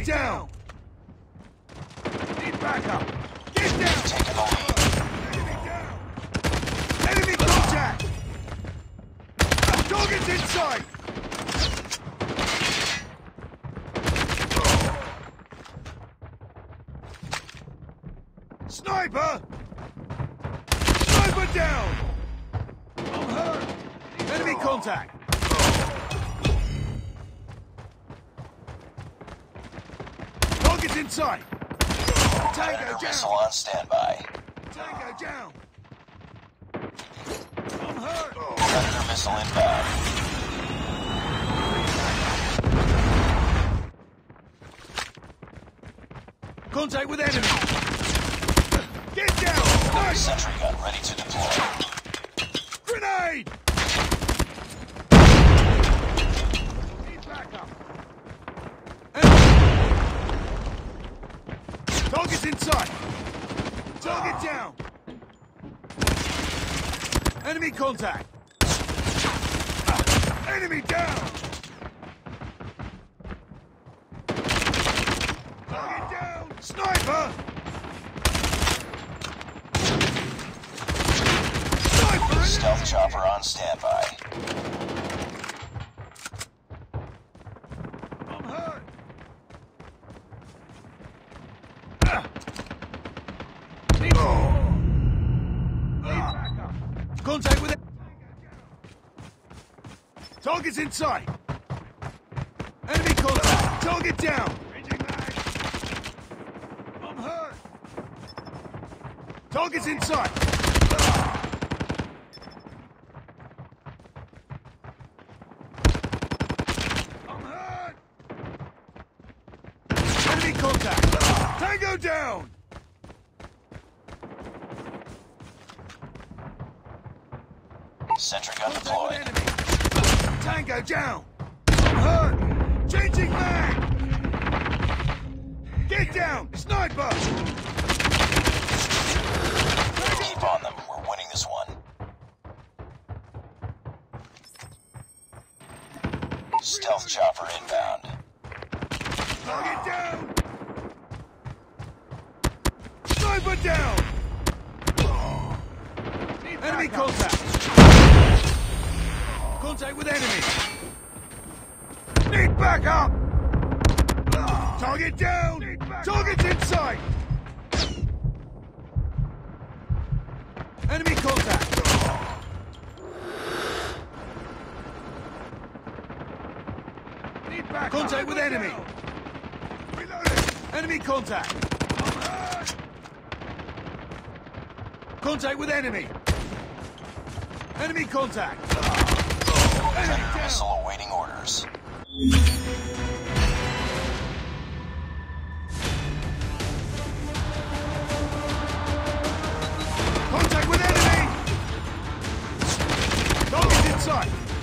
down! Need backup! Get down! Taking the lead. Enemy down! Enemy contact! Target's inside! Sniper! Sniper down! I'm hurt! Enemy contact! Target's inside! Tango Predator missile down! on standby. Tango down! I'm hurt! Predator missile inbound. Contact with enemy! Get down! Nice! Sentry gun ready to deploy. Grenade! Need backup! Target's inside! Target down! Enemy contact! Enemy down! Target down! Sniper! Sniper! Stealth chopper on standby. I'm hurt! Need backup! Contact with it! Target's inside! Enemy contact! Target down! Changing mag! I'm hurt! Target's inside! I'm hurt! Enemy contact! Tango down! Sentry gun Contact with deployed. enemy! Tango down! I'm hurt! Changing mag! Get down! Sniper! Keep on them. We're winning this one. Stealth chopper inbound. Target down! Sniper down! Enemy contact! Contact with enemy! Need backup! Target down! Target's inside! Enemy contact! Need backup! Contact with enemy! Reloading! Enemy contact! Contact with enemy! Enemy contact! Enemy Predator down! missile awaiting orders. Contact with enemy! Target's inside!